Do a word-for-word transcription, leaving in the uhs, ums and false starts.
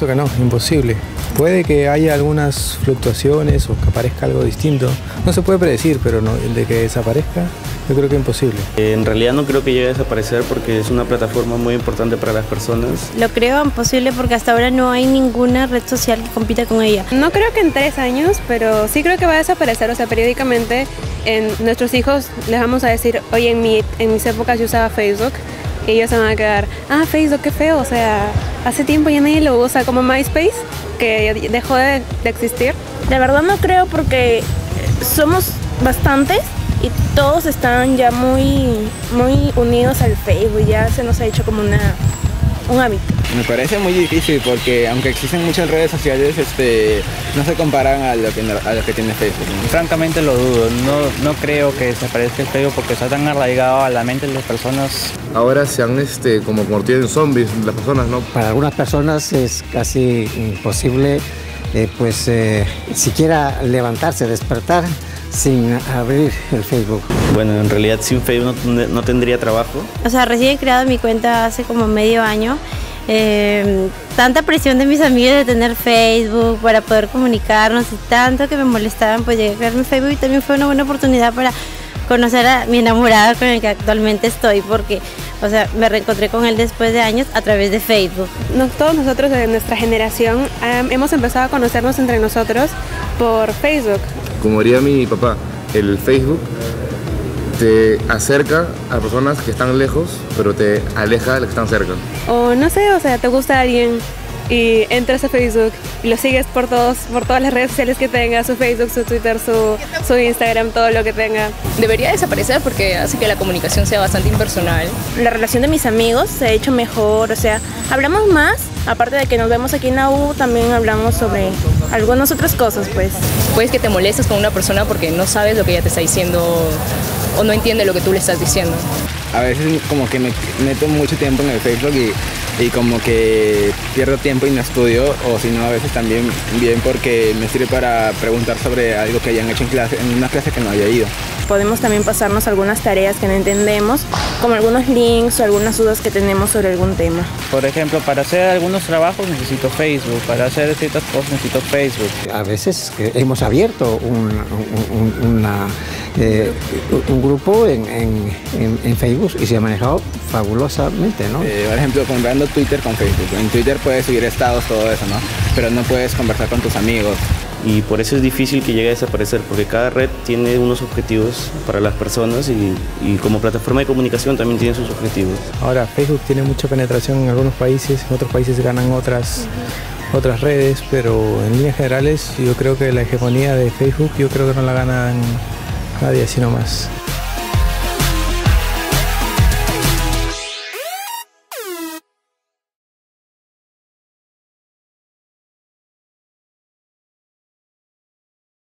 supuesto que no, imposible. Puede que haya algunas fluctuaciones o que aparezca algo distinto. No se puede predecir, pero no, el de que desaparezca, yo creo que es imposible. En realidad no creo que llegue a desaparecer porque es una plataforma muy importante para las personas. Lo creo imposible porque hasta ahora no hay ninguna red social que compita con ella. No creo que en tres años, pero sí creo que va a desaparecer. O sea, periódicamente en nuestros hijos les vamos a decir, oye, en, mi, en mis épocas yo usaba Facebook. Y ellos se van a quedar, ah, Facebook, qué feo, o sea, hace tiempo ya nadie lo usa, como MySpace, que dejó de, de existir. La verdad no creo porque somos bastantes y todos están ya muy, muy unidos al Facebook, ya se nos ha hecho como una, un hábito. Me parece muy difícil porque aunque existen muchas redes sociales, este, no se comparan a lo que, a lo que tiene Facebook. Francamente lo dudo, no, no creo que desaparezca el Facebook porque está tan arraigado a la mente de las personas. Ahora se han este, como convertido en zombies las personas, ¿no? Para algunas personas es casi imposible, eh, pues eh, siquiera levantarse, despertar sin abrir el Facebook. Bueno, en realidad sin Facebook no, no tendría trabajo. O sea, recién he creado mi cuenta hace como medio año. Eh, tanta presión de mis amigos de tener Facebook para poder comunicarnos y tanto que me molestaban, pues llegué a crear mi Facebook y también fue una buena oportunidad para conocer a mi enamorado con el que actualmente estoy, porque, o sea, me reencontré con él después de años a través de Facebook. No, todos nosotros de nuestra generación um, hemos empezado a conocernos entre nosotros por Facebook. Como diría mi papá, el Facebook te acerca a personas que están lejos, pero te aleja de las que están cerca. O no sé, o sea, te gusta alguien y entras a Facebook y lo sigues por todos, por todas las redes sociales que tenga, su Facebook, su Twitter, su, su Instagram, todo lo que tenga. Debería desaparecer porque hace que la comunicación sea bastante impersonal. La relación de mis amigos se ha hecho mejor, o sea, hablamos más, aparte de que nos vemos aquí en la U, también hablamos sobre algunas otras cosas, pues. Puedes que te molestes con una persona porque no sabes lo que ella te está diciendo o no entiende lo que tú le estás diciendo. A veces como que me meto mucho tiempo en el Facebook y, y como que pierdo tiempo y no estudio, o si no a veces también bien porque me sirve para preguntar sobre algo que hayan hecho en clase, en una clase que no haya ido. Podemos también pasarnos algunas tareas que no entendemos, como algunos links o algunas dudas que tenemos sobre algún tema. Por ejemplo, para hacer algunos trabajos necesito Facebook, para hacer ciertas cosas necesito Facebook. A veces hemos abierto un, un, una, eh, un grupo en, en, en, en Facebook y se ha manejado fabulosamente, ¿no? Eh, por ejemplo, comprando Twitter con Facebook. En Twitter puedes subir estados, todo eso, ¿no? Pero no puedes conversar con tus amigos. Y por eso es difícil que llegue a desaparecer, porque cada red tiene unos objetivos para las personas y, y como plataforma de comunicación también tiene sus objetivos. Ahora, Facebook tiene mucha penetración en algunos países, en otros países ganan otras, otras redes, pero en líneas generales yo creo que la hegemonía de Facebook yo creo que no la ganan nadie, sino más.